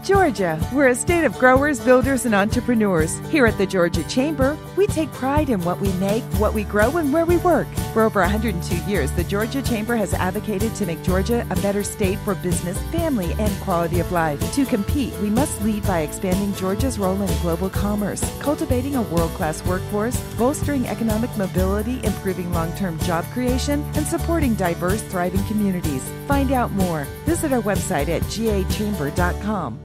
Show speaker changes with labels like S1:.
S1: Georgia, we're a state of growers, builders, and entrepreneurs. Here at the Georgia Chamber, we take pride in what we make, what we grow, and where we work. For over 102 years, the Georgia Chamber has advocated to make Georgia a better state for business, family, and quality of life. To compete, we must lead by expanding Georgia's role in global commerce, cultivating a world-class workforce, bolstering economic mobility, improving long-term job creation, and supporting diverse, thriving communities. Find out more. Visit our website at gachamber.com.